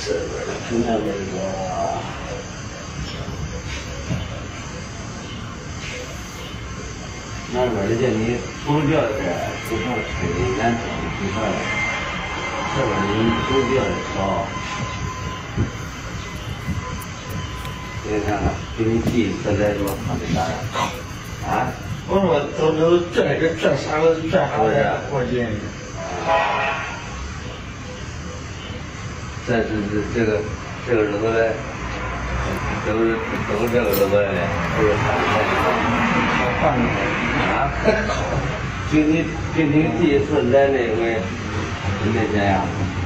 这个看看这个。那边儿叫你手脚的不上吹的难听不上来，这边儿你手脚的少。你看看，给你第一次来说他的啥样？啊？ 我说都这啥个过劲。 这个日子嘞，都这个日子嘞，都是换了啊！就你第一次来那回，你那天呀，